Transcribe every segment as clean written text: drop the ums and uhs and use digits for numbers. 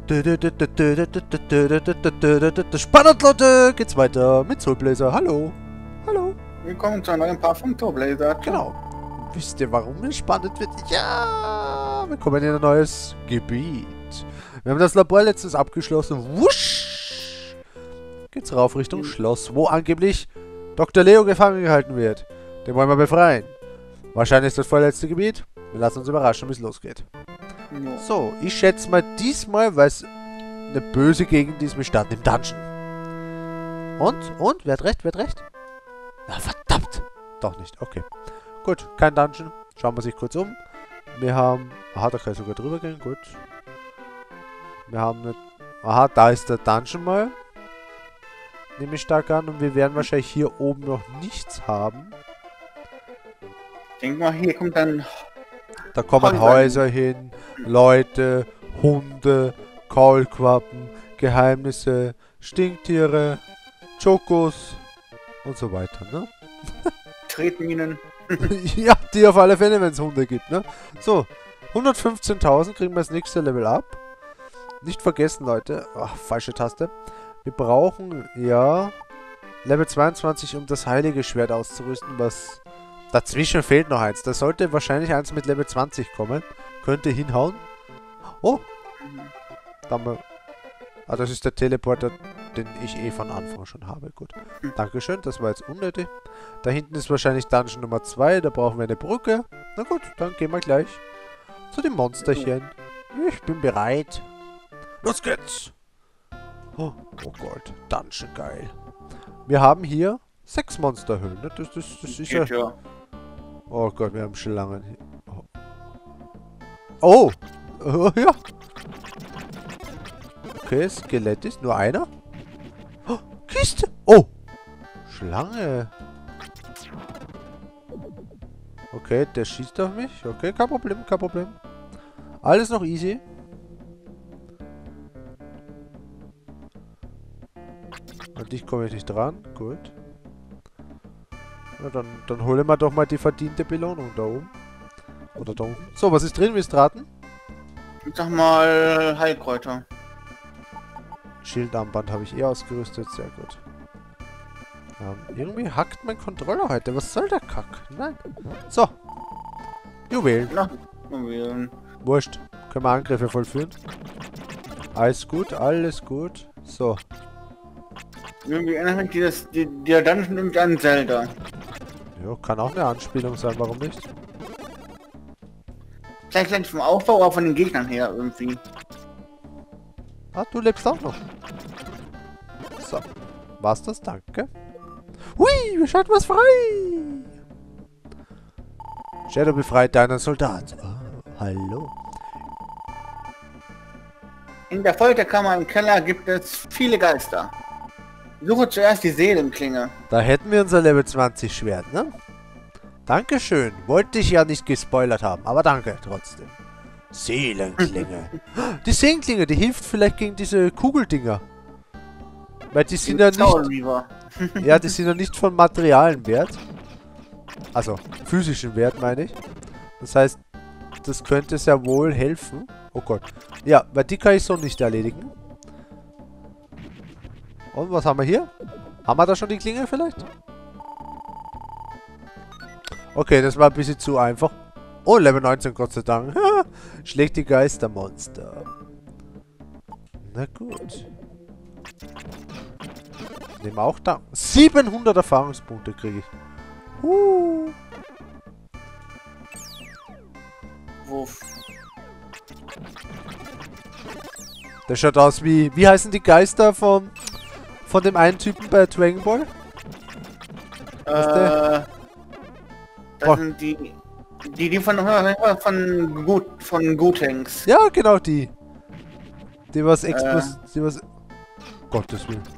Spannend, Leute! Geht's weiter mit Soulblazer. Hallo. Hallo. Willkommen zu einem neuen Part von Soulblazer. Genau. Wisst ihr, warum es spannend wird? Ja, wir kommen in ein neues Gebiet. Wir haben das Labor letztens abgeschlossen. Wusch! Geht's rauf Richtung Schloss, wo angeblich Dr. Leo gefangen gehalten wird. Den wollen wir befreien. Wahrscheinlich ist das vorletzte Gebiet. Wir lassen uns überraschen, wie es losgeht. Ja. So, ich schätze mal diesmal, weil es eine böse Gegend ist, wir starten im Dungeon. Und? Wer hat recht? Wer hat recht? Na, verdammt! Doch nicht, okay. Gut, kein Dungeon. Schauen wir sich kurz um. Wir haben... Aha, da kann ich sogar drüber gehen, gut. Wir haben eine... Aha, da ist der Dungeon mal. Nehme ich stark an. Und wir werden wahrscheinlich hier oben noch nichts haben. Ich denke mal, hier kommt dann... Da kommen Häuser hin, Leute, Hunde, Kaulquappen, Geheimnisse, Stinktiere, Chokos und so weiter, ne? Tretminen. Ja, die auf alle Fälle, wenn es Hunde gibt, ne? So, 115.000 kriegen wir das nächste Level ab. Nicht vergessen, Leute. Ach, falsche Taste. Wir brauchen, ja, Level 22, um das heilige Schwert auszurüsten, was... Dazwischen fehlt noch eins. Da sollte wahrscheinlich eins mit Level 20 kommen. Könnte hinhauen. Oh. Da haben wir... Ah, das ist der Teleporter, den ich eh von Anfang schon habe. Gut. Dankeschön, das war jetzt unnötig. Da hinten ist wahrscheinlich Dungeon Nummer 2. Da brauchen wir eine Brücke. Na gut, dann gehen wir gleich zu den Monsterchen. Ich bin bereit. Los geht's. Oh Gott, Dungeon geil. Wir haben hier 6 Monsterhöhlen. Ne? Das ist ja... Oh Gott, wir haben Schlangen hier. Oh! Ja! Okay, Skelett ist nur einer. Oh, Kiste! Oh! Schlange! Okay, der schießt auf mich. Okay, kein Problem, kein Problem. Alles noch easy. Und dich komme ich nicht dran. Gut. Ja, dann holen wir doch mal die verdiente Belohnung da oben. Oder da unten. So, was ist drin? Willst du raten? Ich sag mal Heilkräuter. Schildarmband habe ich eh ausgerüstet. Sehr gut. Irgendwie hackt mein Controller heute. Was soll der Kack? Nein. So. Juwelen. Na, Juwelen. Wurscht. Können wir Angriffe vollführen. Alles gut, alles gut. So. Irgendwie erinnert mich der Dungeon irgendwie an Zelda. Ja, kann auch eine Anspielung sein, warum nicht? Vielleicht vom Aufbau, aber von den Gegnern her irgendwie. Ah, du lebst auch noch. So. War's das? Danke. Hui, wir schalten was frei. Shadow befreit deinen Soldat. Oh, hallo. In der Folterkammer im Keller gibt es viele Geister. Suche zuerst die Seelenklinge. Da hätten wir unser Level 20 Schwert, ne? Dankeschön. Wollte ich ja nicht gespoilert haben, aber danke trotzdem. Seelenklinge. Die Seelenklinge, die hilft vielleicht gegen diese Kugeldinger. Weil die sind ja nicht... Ja, die sind ja nicht von Materialien wert. Also, physischen Wert meine ich. Das heißt, das könnte sehr wohl helfen. Oh Gott. Ja, weil die kann ich so nicht erledigen. Und was haben wir hier? Haben wir da schon die Klinge vielleicht? Okay, das war ein bisschen zu einfach. Oh, Level 19, Gott sei Dank. Schlägt die Geistermonster. Na gut. Nehmen wir auch da. 700 Erfahrungspunkte kriege ich. Das schaut aus wie... Wie heißen die Geister von dem einen Typen bei Dragon Ball? Das sind die von Gotenks. Ja, genau die. Die was die was... Gottes Willen.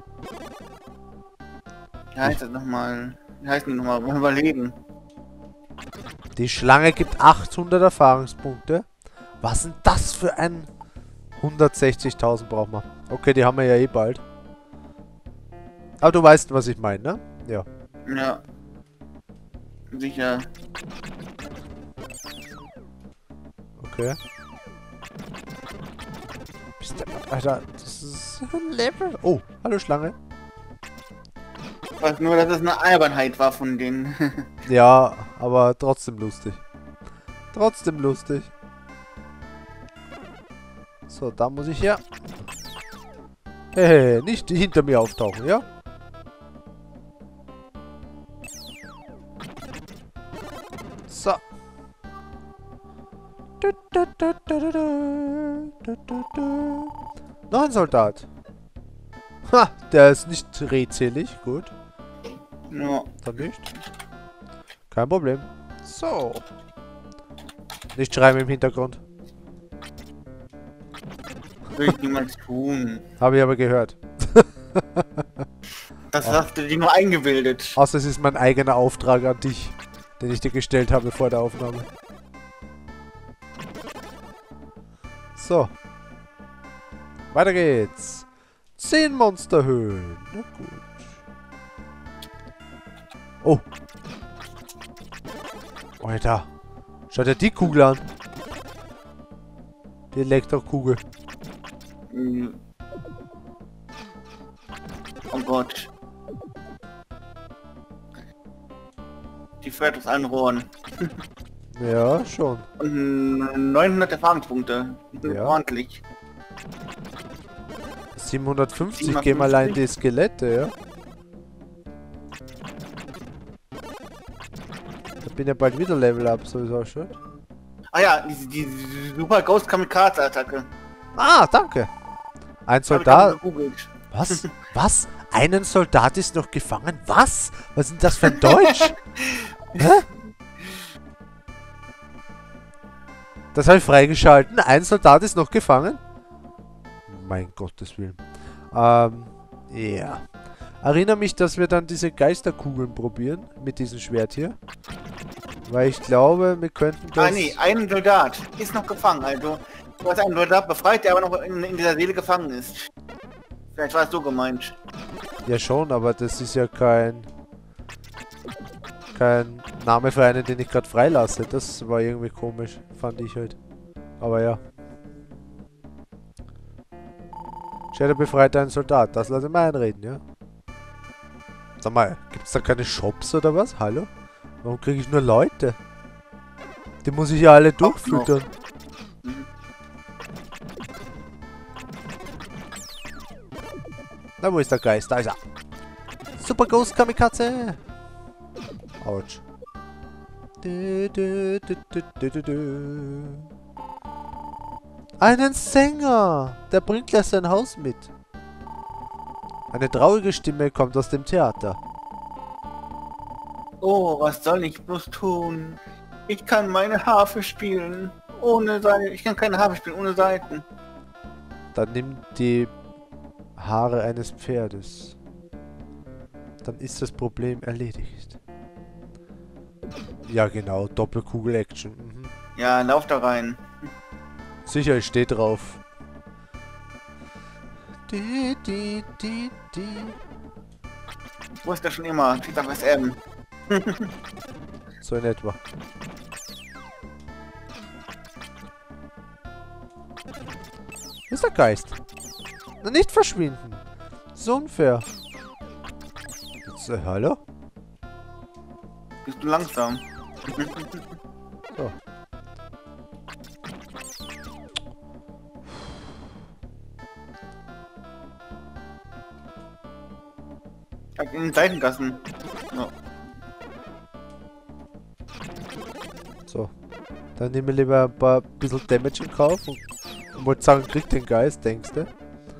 Wie heißt das nochmal? Wie heißt die nochmal? Wollen wir überlegen. Die Schlange gibt 800 Erfahrungspunkte. Was sind das für ein... 160.000 brauchen wir. Okay, die haben wir ja eh bald. Aber du weißt, was ich meine, ne? Ja. Ja. Sicher. Okay. Alter, das ist ein Level. Oh, hallo Schlange. Ich weiß nur, dass es eine Albernheit war von denen. Ja, aber trotzdem lustig. Trotzdem lustig. So, da muss ich her. Hey, nicht hinter mir auftauchen, ja? So. Noch ein Soldat. Ha, der ist nicht redselig. Gut. Ja. Dann nicht. Kein Problem. So. Nicht schreiben im Hintergrund. Will ich niemals tun. Habe ich aber gehört. Das hast du dir nur eingebildet. Außer es ist mein eigener Auftrag an dich, den ich dir gestellt habe vor der Aufnahme. So. Weiter geht's. 10 Monsterhöhlen. Na gut. Oh. Alter. Schaut dir die Kugel an. Die Elektrokugel. Oh Gott. Die fährt aus allen Rohren. Ja, schon. Und 900 Erfahrungspunkte. Ja. Ordentlich. 750 geben allein die Skelette, ja. Da bin ja bald wieder Level Up, so ist auch schon. Ah ja, die super Ghost Kamikaze Attacke. Ah, danke. Ein Hab ich Soldat. auch gegoogelt. Was? Was? Einen Soldat ist noch gefangen? Was? Was ist denn das für ein Deutsch? Hä? Das habe ich freigeschalten. Ein Soldat ist noch gefangen? Mein Gottes Willen. Ja. Erinnere mich, dass wir dann diese Geisterkugeln probieren. Mit diesem Schwert hier. Weil ich glaube, wir könnten das... Ah nee, ein Soldat ist noch gefangen. Also, du hast einen Soldat befreit, der aber noch in dieser Seele gefangen ist. Vielleicht war es so gemeint. Ja schon, aber das ist ja kein Name für einen, den ich gerade freilasse. Das war irgendwie komisch, fand ich halt. Aber ja. Shadow befreit einen Soldat. Das lasse ich mal einreden, ja? Sag mal, gibt's da keine Shops oder was? Hallo? Warum kriege ich nur Leute? Die muss ich ja alle durchfüttern. Na, wo ist der Geist? Da ist er. Super Ghost Kamikaze. Autsch. Einen Sänger. Der bringt gleich sein Haus mit. Eine traurige Stimme kommt aus dem Theater. Oh, was soll ich bloß tun? Ich kann meine Harfe spielen. Ohne Seiten. Ich kann keine Harfe spielen ohne Seiten. Dann nimm die Haare eines Pferdes. Dann ist das Problem erledigt. Ja genau, Doppelkugel-Action. Mhm. Ja, lauf da rein. Sicher, ich stehe drauf. Ich wusste schon immer. Steht auf SM. So in etwa. Ist der Geist? Na, nicht verschwinden. So unfair. Jetzt, hallo? Bist du langsam? So. In den Seitengassen. Ja. So. Dann nehmen wir lieber ein paar bisschen Damage in Kauf und wollte sagen, krieg den Geist, denkst du?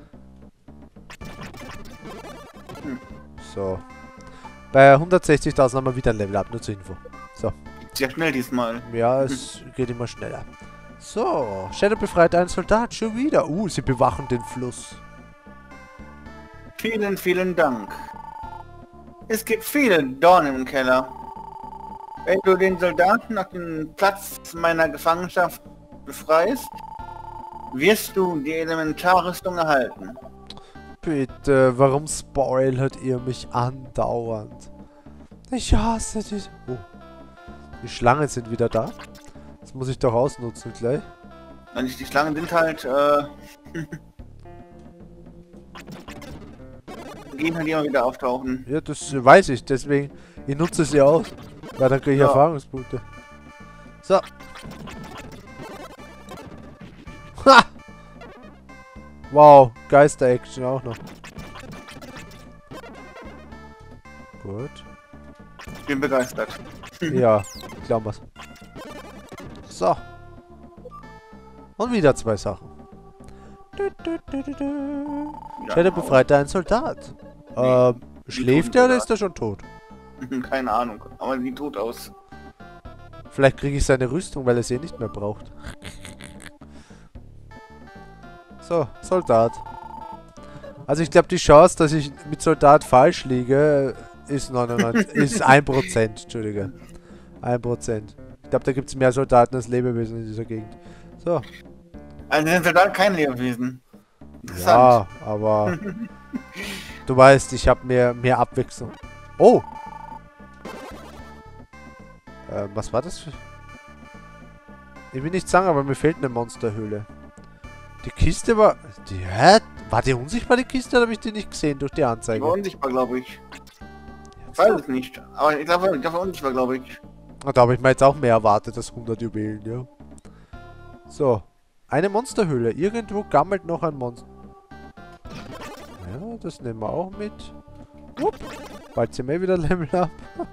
So. Bei 160.000 haben wir wieder ein Level Up, nur zur Info. So. Sehr schnell diesmal. Ja, es geht immer schneller. So. Shadow befreit einen Soldat schon wieder. Sie bewachen den Fluss. Vielen, vielen Dank. Es gibt viele Dornen im Keller. Wenn du den Soldaten nach dem Platz meiner Gefangenschaft befreist, wirst du die Elementarrüstung erhalten. Bitte, warum spoilert ihr mich andauernd? Ich hasse dich. Oh. Die Schlangen sind wieder da. Das muss ich doch ausnutzen gleich. Die Schlangen sind halt, Gegner, die immer wieder auftauchen. Ja, das weiß ich, deswegen. Ich nutze es ja aus. Weil dann kriege ich Ja. Erfahrungspunkte. So. Ha! Wow, Geister-Action auch noch. Gut. Ich bin begeistert. Ja, glauben wir's. So. Und wieder 2 Sachen. Shadow befreit einen Soldat. Schläft der oder ist er schon tot? Keine Ahnung, aber sieht tot aus. Vielleicht kriege ich seine Rüstung, weil er sie nicht mehr braucht. So, Soldat. Also ich glaube, die Chance, dass ich mit Soldat falsch liege, ist 99, ist 1%, Entschuldige. 1%. Ich glaube, da gibt es mehr Soldaten als Lebewesen in dieser Gegend. So. Also sind Soldaten kein Lebewesen. Ja, aber du weißt, ich habe mehr Abwechslung. Oh! Was war das für... Ich will nicht sagen, aber mir fehlt eine Monsterhöhle. Die Kiste war... Hä? War die unsichtbar, die Kiste, oder habe ich die nicht gesehen durch die Die Anzeige? war unsichtbar, glaube ich. Ich weiß es nicht. Aber ich glaube, unsichtbar, glaube ich. Und da habe ich mir jetzt auch mehr erwartet als 100 Juwelen, ja. So. Eine Monsterhöhle. Irgendwo gammelt noch ein Monster. Ja, das nehmen wir auch mit. Upp. Bald sind wir wieder Level up.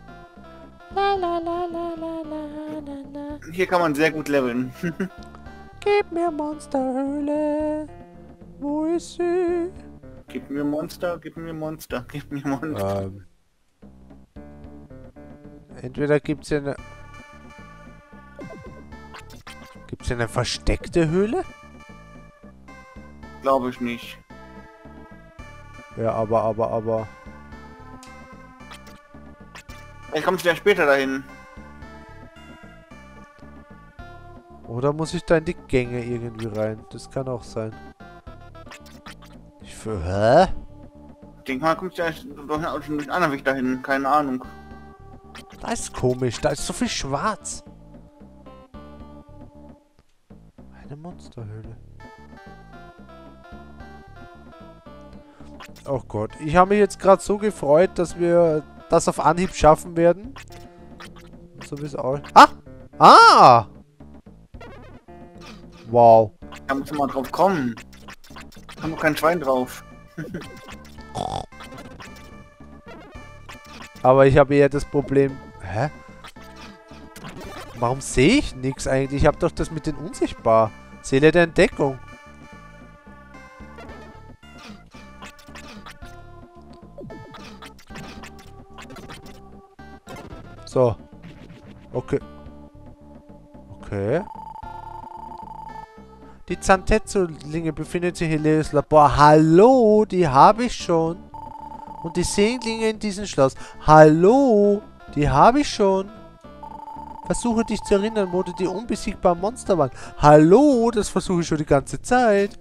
Hier kann man sehr gut leveln. Gib mir Monsterhöhle. Wo ist sie? Gib mir Monster, gib mir Monster, gib mir Monster. Entweder gibt's hier eine... Gibt's hier eine versteckte Höhle? Glaube ich nicht. Ja, aber... Ich komme ja später dahin. Oder muss ich da in die Gänge irgendwie rein? Das kann auch sein. Hä? Ich denke mal, kommt ja durch einen anderen Weg dahin. Keine Ahnung. Da ist komisch. Da ist so viel schwarz. Eine Monsterhöhle. Oh Gott. Ich habe mich jetzt gerade so gefreut, dass wir das auf Anhieb schaffen werden. So wie es auch... Ah! Ah! Wow. Da muss man mal drauf kommen. Da haben wir kein Schwein drauf. Aber ich habe eher das Problem... Hä? Warum sehe ich nichts eigentlich? Ich habe doch das mit den Unsichtbar. Seele der Entdeckung. So. Okay. Okay. Die Zantetsu-Linge befindet sich in Leos Labor. Hallo, die habe ich schon. Und die Sehenglinge in diesem Schloss. Hallo, die habe ich schon. Versuche dich zu erinnern, wo du die unbesiegbaren Monster waren. Hallo, das versuche ich schon die ganze Zeit.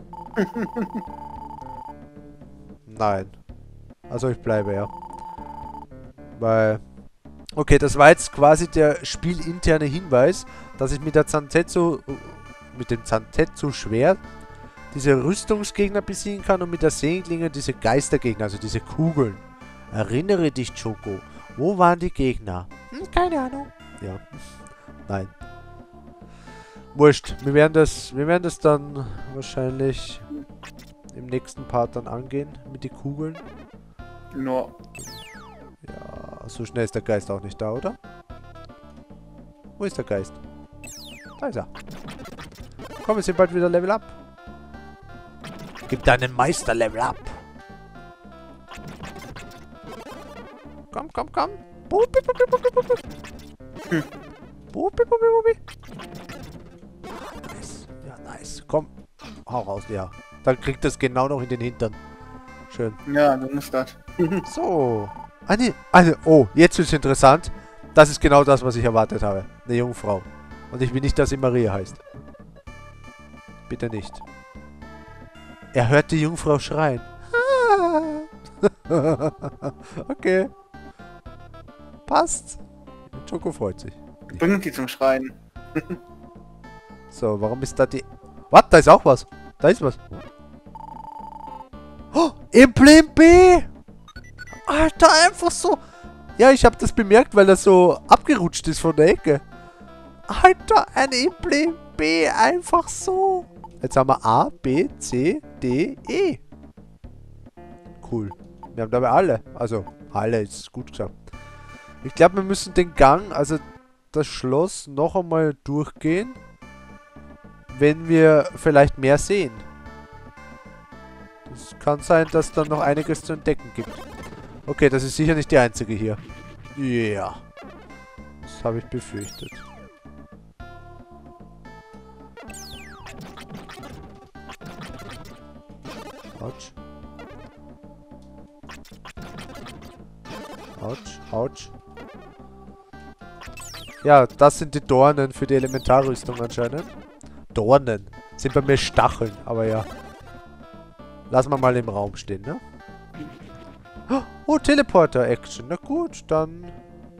Nein. Also ich bleibe, ja. Weil... Okay, das war jetzt quasi der spielinterne Hinweis, dass ich mit der Zantetsu... mit dem Zantetsu-Schwert diese Rüstungsgegner besiegen kann und mit der Sehenglinge diese Geistergegner, also diese Kugeln. Erinnere dich, Choco. Wo waren die Gegner? Keine Ahnung. Ja. Nein. Wurscht. Wir werden das dann wahrscheinlich im nächsten Part dann angehen mit den Kugeln. Nur. Ja, so schnell ist der Geist auch nicht da, oder? Wo ist der Geist? Da ist er. Komm, wir sind bald wieder Level Up. Gib deinen Meister Level Up. Komm, komm, komm. Bubi, bubi, bubi, bubi. Bubi, bubi, bubi. Ah, nice. Ja, nice. Komm. Hau raus, ja. Dann kriegt das genau noch in den Hintern. Schön. Ja, du musst das. So. Oh, jetzt ist es interessant. Das ist genau das, was ich erwartet habe. Eine Jungfrau. Und ich will nicht, dass sie Maria heißt. Bitte nicht. Er hört die Jungfrau schreien. Okay. Passt. Choco freut sich. Bringt die zum Schreien. So, warum ist da die... Was? Da ist auch was. Da ist was. Oh, Emblem B! Alter, einfach so. Ja, ich habe das bemerkt, weil er so abgerutscht ist von der Ecke. Alter, ein Emblem B, einfach so. Jetzt haben wir A, B, C, D, E. Cool. Wir haben dabei alle. Also, alle ist gut gesagt. Ich glaube, wir müssen den Gang, also das Schloss, noch einmal durchgehen, wenn wir vielleicht mehr sehen. Es kann sein, dass dann noch einiges zu entdecken gibt. Okay, das ist sicher nicht die einzige hier. Ja. Yeah. Das habe ich befürchtet. Autsch. Autsch, autsch. Ja, das sind die Dornen für die Elementarrüstung anscheinend. Dornen. Sind bei mir Stacheln, aber ja. Lassen wir mal im Raum stehen, ne? Oh, Teleporter-Action. Na gut, dann...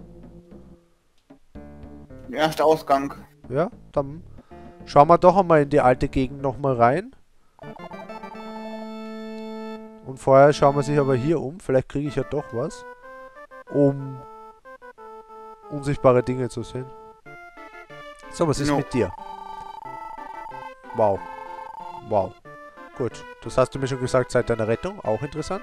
Der erste Ausgang. Ja, dann schauen wir doch einmal in die alte Gegend nochmal rein. Und vorher schauen wir sich aber hier um. Vielleicht kriege ich ja doch was. Um unsichtbare Dinge zu sehen. So, was ist mit dir? Wow. Wow. Gut, das hast du mir schon gesagt seit deiner Rettung. Auch interessant.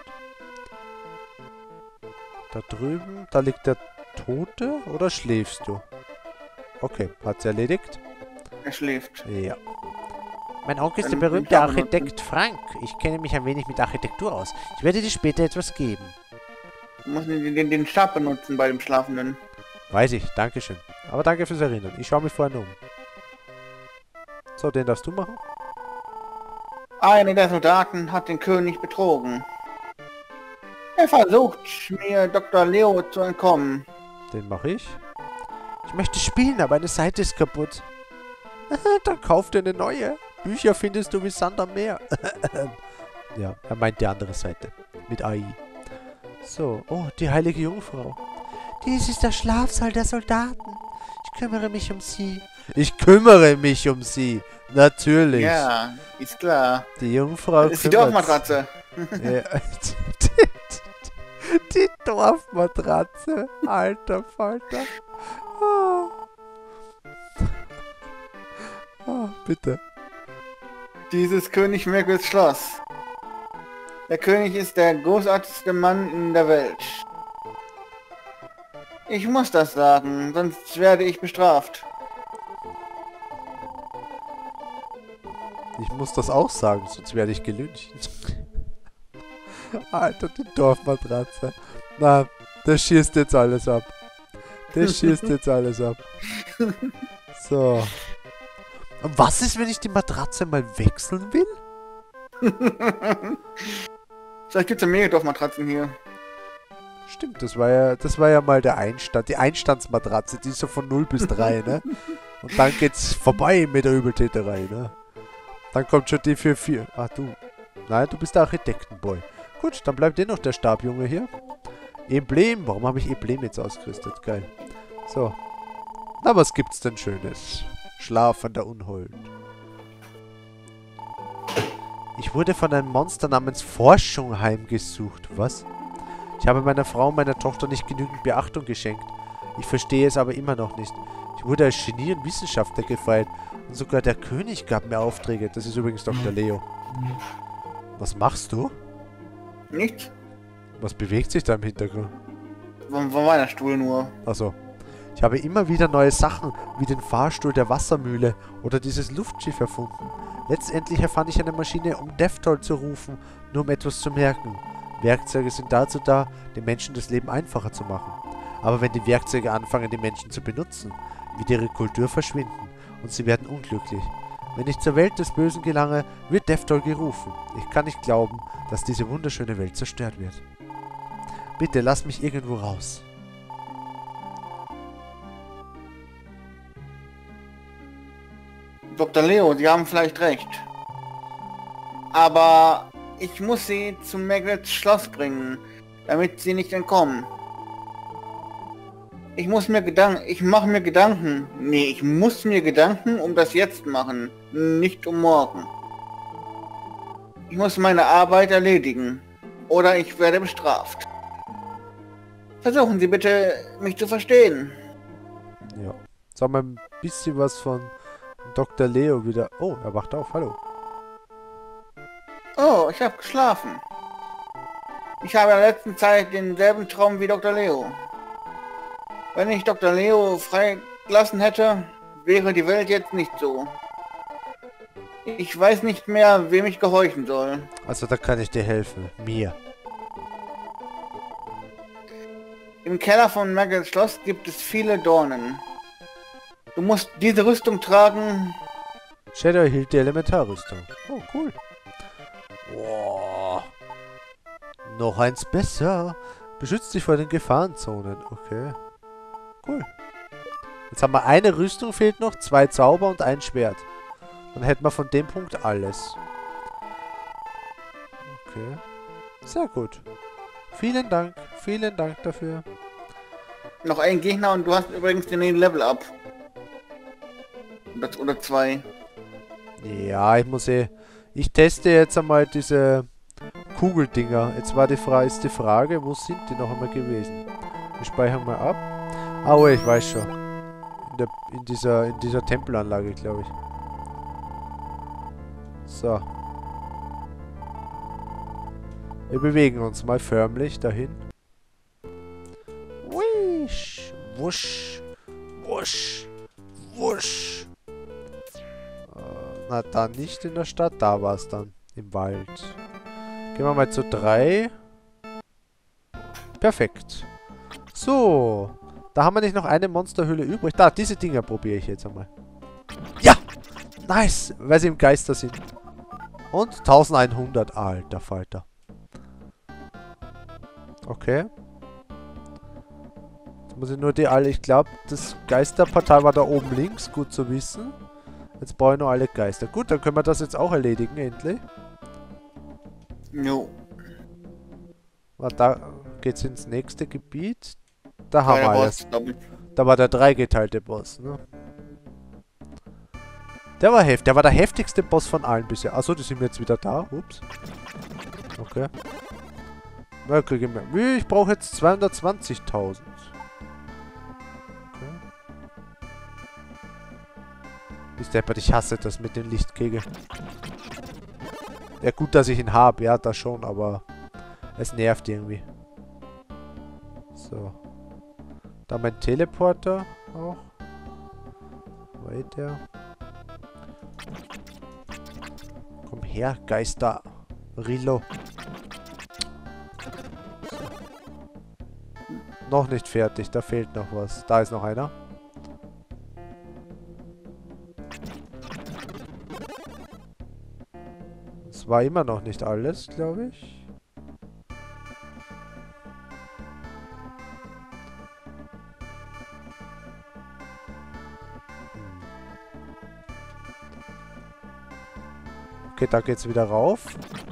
Da drüben, da liegt der Tote. Oder schläfst du? Okay, hat sie erledigt? Er schläft. Ja. Mein Onkel ist der berühmte Architekt Frank. Ich kenne mich ein wenig mit Architektur aus. Ich werde dir später etwas geben. Du musst den Stab benutzen bei dem Schlafenden. Weiß ich, dankeschön. Aber danke fürs Erinnern. Ich schaue mich vorher um. So, den darfst du machen. Einer der Soldaten hat den König betrogen. Er versucht, mir Dr. Leo zu entkommen. Den mache ich. Ich möchte spielen, aber eine Seite ist kaputt. Dann kauf dir eine neue. Bücher findest du wie Sand am Meer. Ja, er meint die andere Seite. Mit AI. So, oh, die heilige Jungfrau. Dies ist der Schlafsaal der Soldaten. Ich kümmere mich um sie. Ich kümmere mich um sie. Natürlich. Ja, ist klar. Die Jungfrau das ist die Dorfmatratze. Ja, die Dorfmatratze. Alter Falter. Oh. Oh, bitte. Dieses König Merkels Schloss. Der König ist der großartigste Mann in der Welt. Ich muss das sagen, sonst werde ich bestraft. Ich muss das auch sagen, sonst werde ich gelyncht. Alter, die Dorfmatratze. Na, der schießt jetzt alles ab. Der schießt jetzt alles ab. So. Und was ist, wenn ich die Matratze mal wechseln will? Vielleicht gibt es ja mehrere Dorfmatratzen hier. Stimmt, das war ja mal der Einstand. Die Einstandsmatratze, die ist so von 0 bis 3, ne? Und dann geht's vorbei mit der Übeltäterei, ne? Dann kommt schon die für 4. Ach du. Nein, du bist der Architektenboy. Gut, dann bleibt dir noch der Stabjunge hier. Emblem. Warum habe ich Emblem jetzt ausgerüstet? Geil. So. Na, was gibt's denn Schönes? Schlafender Unhold. Ich wurde von einem Monster namens Forschung heimgesucht. Was? Ich habe meiner Frau und meiner Tochter nicht genügend Beachtung geschenkt. Ich verstehe es aber immer noch nicht. Ich wurde als Genie und Wissenschaftler gefeiert. Und sogar der König gab mir Aufträge. Das ist übrigens Dr. Leo. Was machst du? Nichts? Was bewegt sich da im Hintergrund? Wo war der Stuhl nur? Achso. Ich habe immer wieder neue Sachen, wie den Fahrstuhl der Wassermühle oder dieses Luftschiff erfunden. Letztendlich erfand ich eine Maschine, um Deathtoll zu rufen, nur um etwas zu merken. Werkzeuge sind dazu da, den Menschen das Leben einfacher zu machen. Aber wenn die Werkzeuge anfangen, die Menschen zu benutzen, wird ihre Kultur verschwinden und sie werden unglücklich. Wenn ich zur Welt des Bösen gelange, wird Deathtoll gerufen. Ich kann nicht glauben, dass diese wunderschöne Welt zerstört wird. Bitte, lass mich irgendwo raus. Dr. Leo, Sie haben vielleicht recht. Aber ich muss Sie zum Magnets Schloss bringen, damit Sie nicht entkommen. Ich muss mir Gedanken um das Jetzt machen, nicht um morgen. Ich muss meine Arbeit erledigen, oder ich werde bestraft. Versuchen Sie bitte, mich zu verstehen. Ja. Sag mal ein bisschen was von Dr. Leo wieder. Oh, er wacht auf. Hallo. Oh, ich habe geschlafen. Ich habe in der letzten Zeit denselben Traum wie Dr. Leo. Wenn ich Dr. Leo freigelassen hätte, wäre die Welt jetzt nicht so. Ich weiß nicht mehr, wem ich gehorchen soll. Also da kann ich dir helfen. Mir. Im Keller von Muggles Schloss gibt es viele Dornen. Du musst diese Rüstung tragen. Shadow erhielt die Elementarrüstung. Oh, cool. Wow. Noch eins besser. Beschützt dich vor den Gefahrenzonen. Okay. Cool. Jetzt haben wir eine Rüstung, fehlt noch, 2 Zauber und ein Schwert. Dann hätten wir von dem Punkt alles. Okay. Sehr gut. Vielen Dank dafür. Noch ein Gegner und du hast übrigens den Level up. Oder 2. Ja, ich teste jetzt einmal diese Kugeldinger. Jetzt ist die Frage, wo sind die noch einmal gewesen? Wir speichern mal ab. Ah, oh, ich weiß schon. In dieser Tempelanlage, glaube ich. So. Wir bewegen uns mal förmlich dahin. Wisch, wusch, wusch, wusch. Na, dann nicht in der Stadt, da war es dann. Im Wald. Gehen wir mal zu 3. Perfekt. So. Da haben wir nicht noch eine Monsterhöhle übrig. Da, diese Dinger probiere ich jetzt einmal. Ja! Nice! Weil sie im Geister sind. Und 1100. Alter Falter. Okay. Jetzt muss ich nur die alle... Ich glaube, das Geisterportal war da oben links. Gut zu wissen. Jetzt brauche ich nur alle Geister. Gut, dann können wir das jetzt auch erledigen, endlich. Jo. Da geht's ins nächste Gebiet. Da haben wir alles. Boss, Da war der dreigeteilte Boss, ne? Der war heftig. Der war der heftigste Boss von allen bisher. Achso, die sind jetzt wieder da. Ups. Okay. Na, kriege ich mehr. Wie? Ich brauche jetzt 220.000. Okay. Bis deppert, ich hasse das mit den Lichtkegel. Ja, gut, dass ich ihn habe. Ja, das schon, aber es nervt irgendwie. So. Da mein Teleporter auch. Weiter. Komm her, Geister. Rilo. So. Noch nicht fertig, da fehlt noch was. Da ist noch einer. Es war immer noch nicht alles, glaube ich. Okay, da geht's wieder rauf.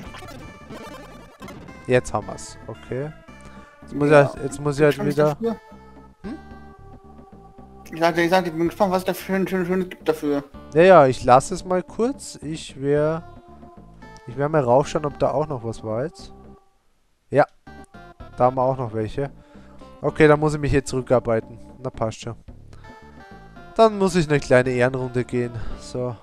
Jetzt haben wir's. Okay. Jetzt muss ich halt wieder... Hm? Ich sagte, ich bin gespannt, was es da für ein schönes gibt dafür. Ja, ich lasse es mal kurz. Ich werde mal raufschauen, ob da auch noch was war jetzt. Ja. Da haben wir auch noch welche. Okay, dann muss ich mich jetzt zurückarbeiten. Na, passt schon. Dann muss ich eine kleine Ehrenrunde gehen. So.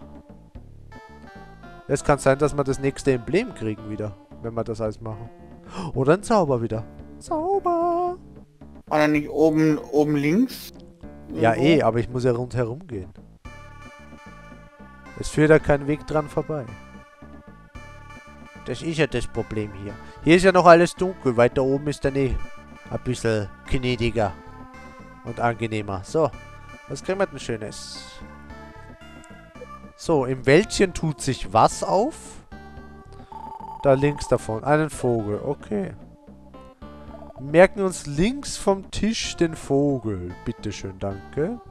Es kann sein, dass wir das nächste Emblem kriegen wieder, wenn wir das alles machen. Oder ein Zauber wieder. Zauber! War da nicht oben links? Ja, aber ich muss ja rundherum gehen. Es führt ja kein Weg dran vorbei. Das ist ja das Problem hier. Hier ist ja noch alles dunkel. Weiter oben ist dann ein bisschen gnädiger und angenehmer. So, was kriegen wir denn Schönes? So, im Wäldchen tut sich was auf? Da links davon. Einen Vogel. Okay. Merken uns links vom Tisch den Vogel. Bitteschön, danke.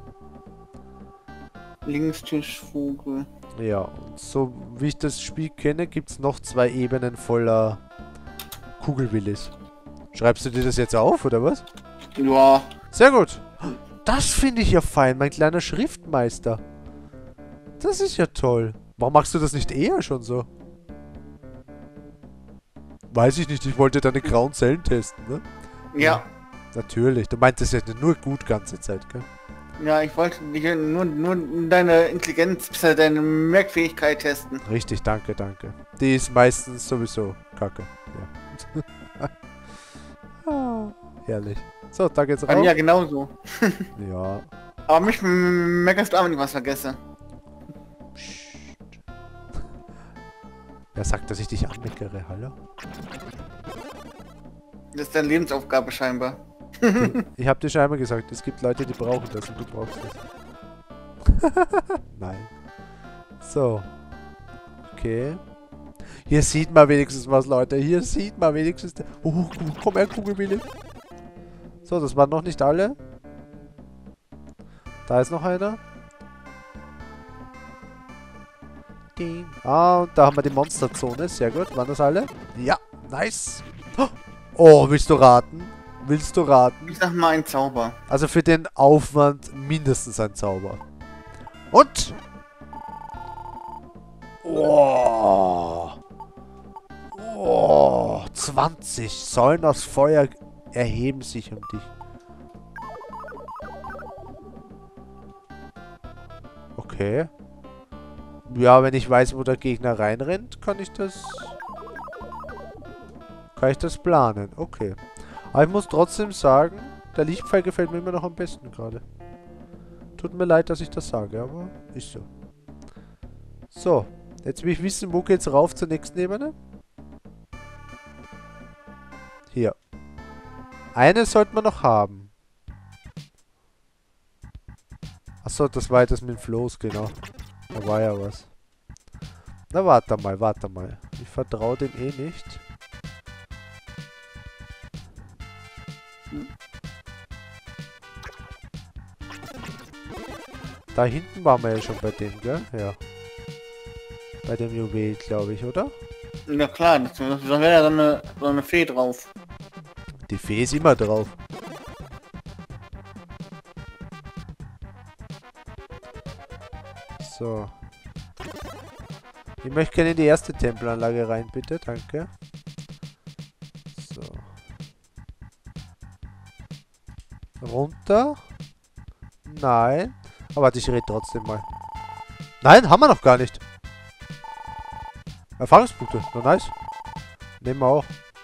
Linkstischvogel. Ja, und so wie ich das Spiel kenne, gibt es noch 2 Ebenen voller Kugelwillis. Schreibst du dir das jetzt auf, oder was? Ja. Sehr gut. Das finde ich ja fein, mein kleiner Schriftmeister. Das ist ja toll. Warum machst du das nicht eher schon so? Weiß ich nicht, ich wollte deine grauen Zellen testen, ne? Ja. Natürlich. Du meintest ja nur gut ganze Zeit, gell? Ja, ich wollte dich nur deine Intelligenz, deine Merkfähigkeit testen. Richtig, danke, danke. Die ist meistens sowieso kacke. Ja. Ah, herrlich. So, da geht's Bei mir rauf. ja genauso. Ja. Aber mich meckerst du auch, wenn ich was vergesse. Psst. Wer sagt, dass ich dich anmeckere? Hallo? Das ist deine Lebensaufgabe scheinbar. Ich habe dir schon einmal gesagt, es gibt Leute, die brauchen das und du brauchst das. Nein. So. Okay. Hier sieht man wenigstens was, Leute. Hier sieht man wenigstens... Oh, komm her, Kugelwille. So, das waren noch nicht alle. Da ist noch einer. Ding. Ah, und da haben wir die Monsterzone. Sehr gut. Waren das alle? Ja, nice. Oh, willst du raten? Willst du raten? Ich sag mal ein Zauber. Also für den Aufwand mindestens ein Zauber. Und? Oh. Oh. 20. Säulen aus Feuer erheben sich um dich. Okay. Ja, wenn ich weiß, wo der Gegner reinrennt, kann ich das planen. Okay. Aber ich muss trotzdem sagen, der Lichtpfeil gefällt mir immer noch am besten gerade. Tut mir leid, dass ich das sage, aber ist so. So, jetzt will ich wissen, wo geht's rauf zur nächsten Ebene? Hier. Eine sollte man noch haben. Achso, das war das mit dem Floß, genau. Da war ja was. Na, warte mal, warte mal. Ich vertraue dem eh nicht. Da hinten waren wir ja schon bei dem, gell? Ja. Bei dem Juwel, glaube ich, oder? Ja klar, da wäre ja so eine Fee drauf. Die Fee ist immer drauf. So. Ich möchte gerne in die erste Tempelanlage rein, bitte. Danke. So. Runter. Nein. Aber warte, ich rede trotzdem mal. Nein, haben wir noch gar nicht. Erfahrungspunkte. Na nice. Nehmen wir auch.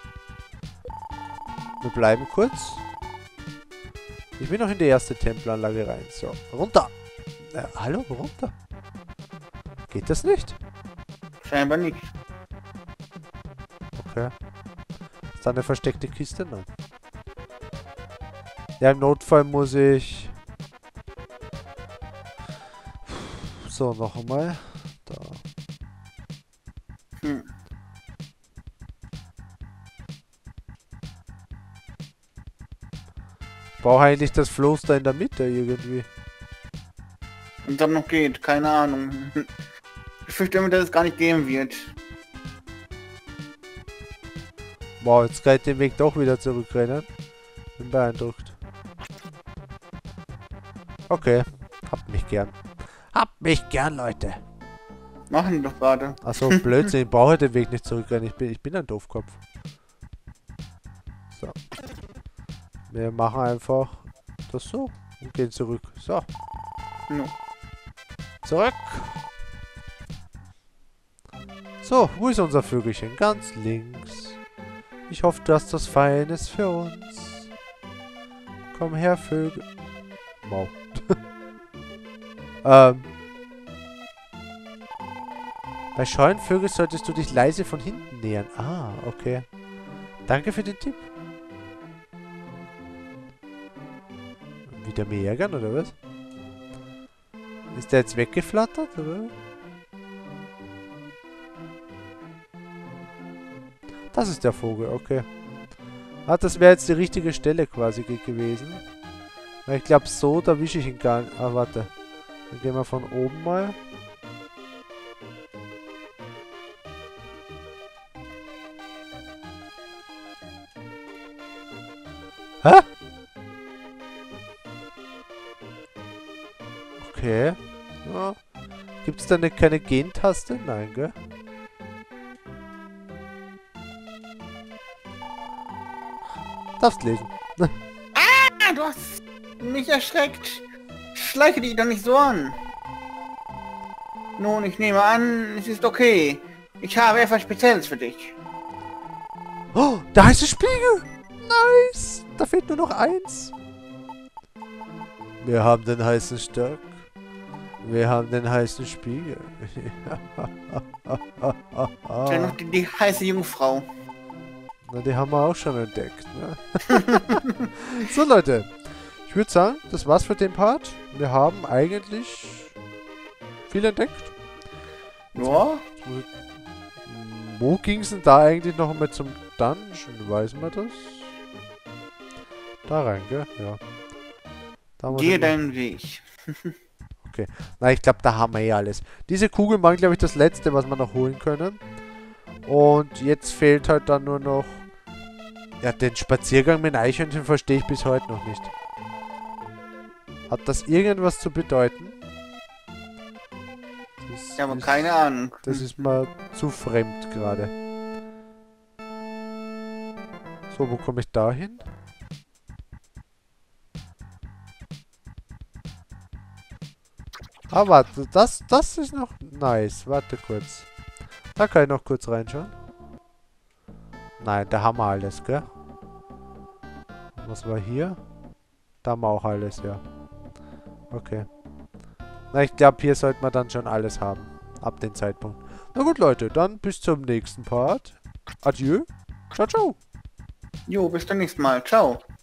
Wir bleiben kurz. Ich will noch in die erste Tempelanlage rein. So, runter. Hallo, runter. Geht das nicht? Scheinbar nicht. Okay. Ist da eine versteckte Kiste? Nein. Ja, im Notfall muss ich... So, noch einmal. Da. Ich brauche eigentlich das Floß da in der Mitte irgendwie. Und dann noch geht, keine Ahnung. Ich fürchte immer, dass es gar nicht gehen wird. Wow, jetzt kann ich den Weg doch wieder zurückrennen. Bin beeindruckt. Okay. Habt mich gern. Habt mich gern, Leute. Machen die doch gerade. Achso, Blödsinn. Ich brauche den Weg nicht zurückrennen. Ich bin ein Doofkopf. So. Wir machen einfach das so und gehen zurück. So. No. Zurück. So, wo ist unser Vögelchen? Ganz links. Ich hoffe, du hast was Feines für uns. Komm her, Vögel. Mau. Bei scheuen Vögeln solltest du dich leise von hinten nähern. Ah, okay. Danke für den Tipp. Wieder mehr ärgern, oder was? Ist der jetzt weggeflattert, oder? Das ist der Vogel, okay. Ah, das wäre jetzt die richtige Stelle quasi gewesen. Ich glaube, so, da wische ich ihn gar nicht. Ah, warte. Dann gehen wir von oben mal. Hä? Okay. Ja. Gibt es da keine Gentaste? Nein, gell? Darfst lesen. du hast mich erschreckt. Schleiche dich doch nicht so an. Nun, ich nehme an, es ist okay. Ich habe etwas Spezielles für dich. Oh, der heiße Spiegel. Nice. Da fehlt nur noch eins. Wir haben den heißen Stock. Wir haben den heißen Spiegel. Dann noch die heiße Jungfrau. Na, die haben wir auch schon entdeckt, ne? So, Leute. Ich würde sagen, das war's für den Part. Wir haben eigentlich viel entdeckt. Ja. Wo ging es denn da eigentlich noch mal zum Dungeon? Weiß man das? Da rein, gell? Ja. Da muss Geh ich mal- deinen Weg. Okay. Na, ich glaube, da haben wir eh alles. Diese Kugeln waren, glaube ich, das letzte, was wir noch holen können. Und jetzt fehlt halt dann nur noch... Ja, den Spaziergang mit Eichhörnchen verstehe ich bis heute noch nicht. Hat das irgendwas zu bedeuten? Das Ich habe ist- keine Ahnung. Das ist mal zu fremd gerade. So, wo komme ich da hin? Ah, warte, das ist noch nice. Warte kurz. Da kann ich noch kurz reinschauen. Nein, da haben wir alles, gell? Was war hier? Da haben wir auch alles, ja. Okay. Na, ich glaube, hier sollte man dann schon alles haben. Ab dem Zeitpunkt. Na gut, Leute, dann bis zum nächsten Part. Adieu. Ciao, ciao. Jo, bis zum nächsten Mal. Ciao.